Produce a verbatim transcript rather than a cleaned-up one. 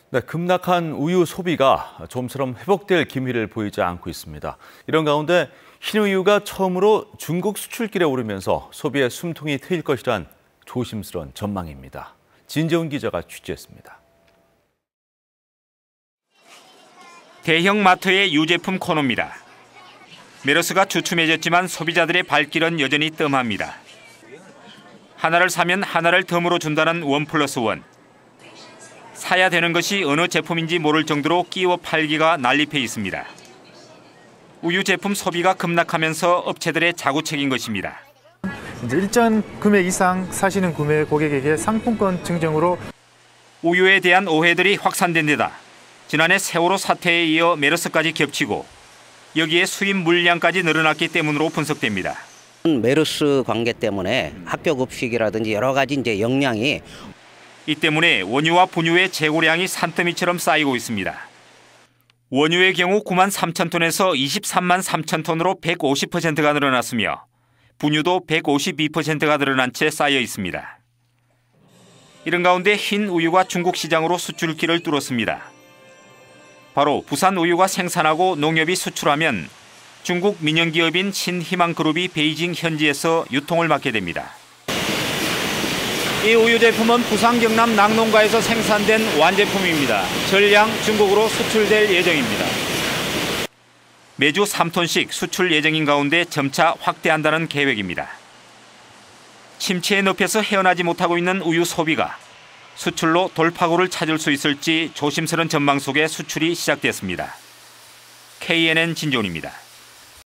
네, 급락한 우유 소비가 좀처럼 회복될 기미를 보이지 않고 있습니다. 이런 가운데 흰우유가 처음으로 중국 수출길에 오르면서 소비의 숨통이 트일 것이란 조심스러운 전망입니다. 진재훈 기자가 취재했습니다. 대형 마트의 유제품 코너입니다. 메로스가 주춤해졌지만 소비자들의 발길은 여전히 뜸합니다. 하나를 사면 하나를 덤으로 준다는 원 플러스 원. 사야 되는 것이 어느 제품인지 모를 정도로 끼워 팔기가 난립해 있습니다. 우유 제품 소비가 급락하면서 업체들의 자구책인 것입니다. 이제 일정 금액 이상 사시는 구매 고객에게 상품권 증정으로 우유에 대한 오해들이 확산된 데다 지난해 세월호 사태에 이어 메르스까지 겹치고 여기에 수입 물량까지 늘어났기 때문으로 분석됩니다. 메르스 관계 때문에 학교 급식이라든지 여러 가지 이제 역량이 이 때문에 원유와 분유의 재고량이 산더미처럼 쌓이고 있습니다. 원유의 경우 구만 삼천 톤에서 이십삼만 삼천 톤으로 백오십 퍼센트가 늘어났으며 분유도 백오십이 퍼센트가 늘어난 채 쌓여 있습니다. 이런 가운데 흰 우유가 중국 시장으로 수출길을 뚫었습니다. 바로 부산 우유가 생산하고 농협이 수출하면 중국 민영기업인 신희망그룹이 베이징 현지에서 유통을 맡게 됩니다. 이 우유 제품은 부산 경남 낙농가에서 생산된 완제품입니다. 전량 중국으로 수출될 예정입니다. 매주 삼 톤씩 수출 예정인 가운데 점차 확대한다는 계획입니다. 침체의 늪에서 헤어나지 못하고 있는 우유 소비가 수출로 돌파구를 찾을 수 있을지 조심스런 전망 속에 수출이 시작됐습니다. 케이엔엔 진종입니다.